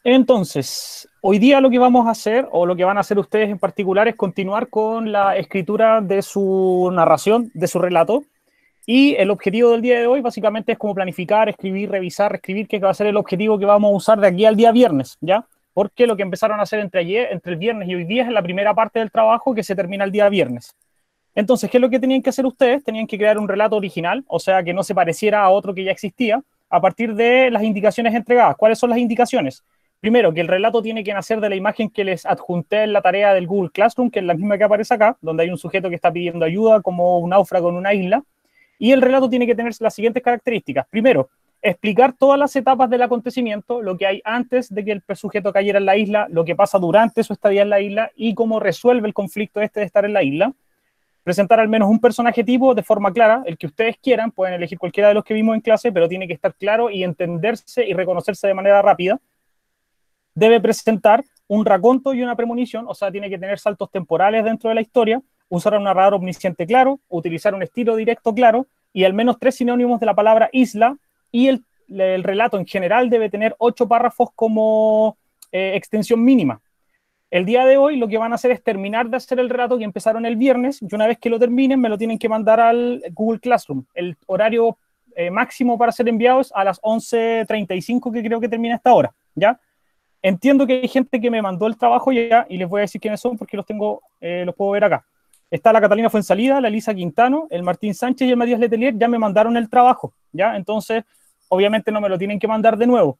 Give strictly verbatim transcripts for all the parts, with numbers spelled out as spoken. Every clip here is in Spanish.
Entonces, hoy día lo que vamos a hacer, o lo que van a hacer ustedes en particular, es continuar con la escritura de su narración, de su relato. Y el objetivo del día de hoy básicamente es como planificar, escribir, revisar, reescribir, que va a ser el objetivo que vamos a usar de aquí al día viernes, ¿ya? Porque lo que empezaron a hacer entre ayer, entre el viernes y hoy día es la primera parte del trabajo que se termina el día viernes. Entonces, ¿qué es lo que tenían que hacer ustedes? Tenían que crear un relato original, o sea, que no se pareciera a otro que ya existía, a partir de las indicaciones entregadas. ¿Cuáles son las indicaciones? Primero, que el relato tiene que nacer de la imagen que les adjunté en la tarea del Google Classroom, que es la misma que aparece acá, donde hay un sujeto que está pidiendo ayuda como un náufrago en una isla. Y el relato tiene que tener las siguientes características. Primero, explicar todas las etapas del acontecimiento, lo que hay antes de que el sujeto cayera en la isla, lo que pasa durante su estadía en la isla y cómo resuelve el conflicto este de estar en la isla. Presentar al menos un personaje tipo de forma clara, el que ustedes quieran, pueden elegir cualquiera de los que vimos en clase, pero tiene que estar claro y entenderse y reconocerse de manera rápida. Debe presentar un raconto y una premonición, o sea, tiene que tener saltos temporales dentro de la historia, usar un narrador omnisciente claro, utilizar un estilo directo claro y al menos tres sinónimos de la palabra isla, y el, el relato en general debe tener ocho párrafos como eh, extensión mínima. El día de hoy lo que van a hacer es terminar de hacer el relato que empezaron el viernes, y una vez que lo terminen me lo tienen que mandar al Google Classroom. El horario eh, máximo para ser enviados a las once treinta y cinco, que creo que termina esta hora, ¿ya? Entiendo que hay gente que me mandó el trabajo ya, y les voy a decir quiénes son porque los tengo, eh, los puedo ver acá. Está la Catalina Fuensalida, la Elisa Quintano, el Martín Sánchez y el Matías Letelier, ya me mandaron el trabajo, ¿ya? Entonces, obviamente no me lo tienen que mandar de nuevo.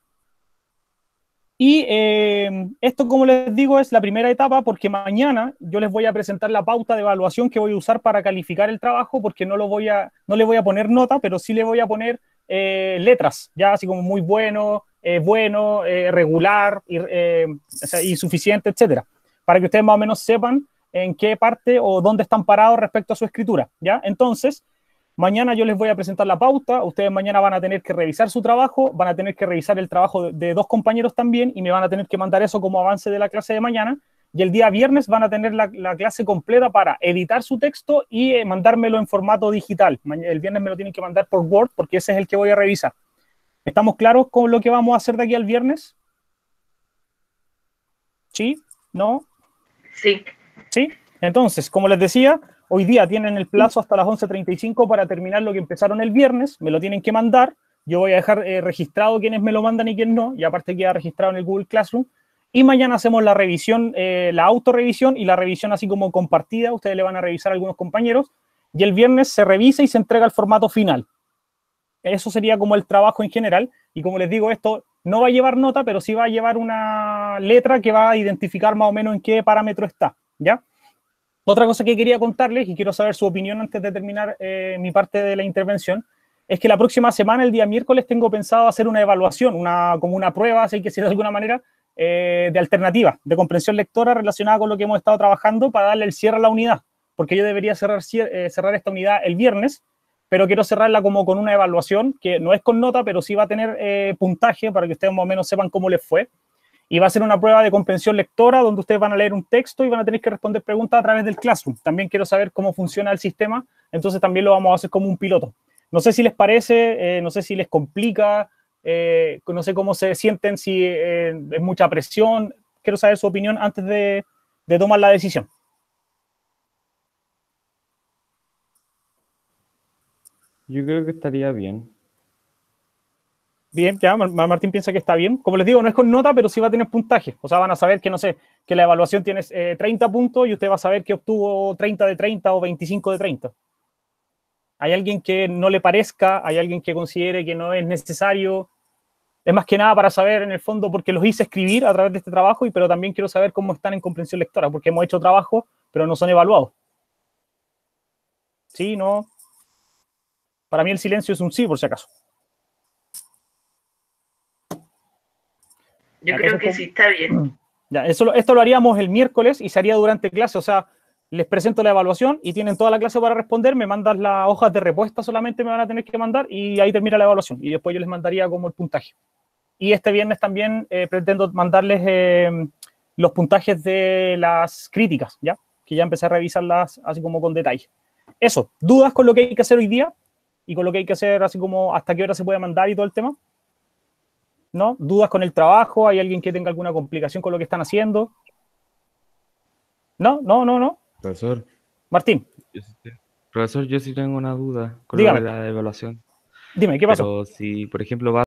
Y eh, esto, como les digo, es la primera etapa, porque mañana yo les voy a presentar la pauta de evaluación que voy a usar para calificar el trabajo, porque no, lo voy a, no le voy a poner nota, pero sí le voy a poner eh, letras, ya así como muy bueno, eh, bueno, eh, regular, y, eh, o sea, y suficiente, etcétera, para que ustedes más o menos sepan en qué parte o dónde están parados respecto a su escritura, ¿ya? Entonces, mañana yo les voy a presentar la pauta, ustedes mañana van a tener que revisar su trabajo, van a tener que revisar el trabajo de, de dos compañeros también, y me van a tener que mandar eso como avance de la clase de mañana, y el día viernes van a tener la, la clase completa para editar su texto y eh, mandármelo en formato digital. El viernes me lo tienen que mandar por Word, porque ese es el que voy a revisar. ¿Estamos claros con lo que vamos a hacer de aquí al viernes? ¿Sí? ¿No? Sí. ¿Sí? Entonces, como les decía, hoy día tienen el plazo hasta las once treinta y cinco para terminar lo que empezaron el viernes, me lo tienen que mandar, yo voy a dejar eh, registrado quiénes me lo mandan y quién no, y aparte queda registrado en el Google Classroom, y mañana hacemos la revisión, eh, la autorrevisión y la revisión así como compartida, ustedes le van a revisar a algunos compañeros, y el viernes se revisa y se entrega el formato final. Eso sería como el trabajo en general, y como les digo, esto no va a llevar nota, pero sí va a llevar una letra que va a identificar más o menos en qué parámetro está, ¿ya? Otra cosa que quería contarles, y quiero saber su opinión antes de terminar eh, mi parte de la intervención, es que la próxima semana, el día miércoles, tengo pensado hacer una evaluación, una, como una prueba, así que si de alguna manera, eh, de alternativa, de comprensión lectora relacionada con lo que hemos estado trabajando para darle el cierre a la unidad, porque yo debería cerrar, eh, cerrar esta unidad el viernes, pero quiero cerrarla como con una evaluación, que no es con nota, pero sí va a tener eh, puntaje para que ustedes más o menos sepan cómo les fue. Y va a ser una prueba de comprensión lectora donde ustedes van a leer un texto y van a tener que responder preguntas a través del Classroom. También quiero saber cómo funciona el sistema, entonces también lo vamos a hacer como un piloto. No sé si les parece, eh, no sé si les complica, eh, no sé cómo se sienten, si eh, es mucha presión. Quiero saber su opinión antes de, de tomar la decisión. Yo creo que estaría bien. Bien, ya, Martín piensa que está bien. Como les digo, no es con nota, pero sí va a tener puntaje. O sea, van a saber que, no sé, que la evaluación tiene eh, treinta puntos y usted va a saber que obtuvo treinta de treinta o veinticinco de treinta. Hay alguien que no le parezca, hay alguien que considere que no es necesario. Es más que nada para saber, en el fondo, porque los hice escribir a través de este trabajo, y pero también quiero saber cómo están en comprensión lectora, porque hemos hecho trabajo, pero no son evaluados. ¿Sí? ¿No? Para mí el silencio es un sí, por si acaso. Yo creo que sí está bien. Ya, eso, esto lo haríamos el miércoles y se haría durante clase, o sea, les presento la evaluación y tienen toda la clase para responder, me mandan las hojas de respuesta, solamente me van a tener que mandar, y ahí termina la evaluación, y después yo les mandaría como el puntaje. Y este viernes también eh, pretendo mandarles eh, los puntajes de las críticas, ¿ya? Que ya empecé a revisarlas así como con detalle. Eso, ¿dudas con lo que hay que hacer hoy día? Y con lo que hay que hacer así como hasta qué hora se puede mandar y todo el tema. ¿No? ¿Dudas con el trabajo? ¿Hay alguien que tenga alguna complicación con lo que están haciendo? No, no, no, no. Profesor, Martín, yo sí te- profesor, yo sí tengo una duda con lo dígame, de la evaluación. dime, ¿qué pasó? Pero si, por ejemplo, va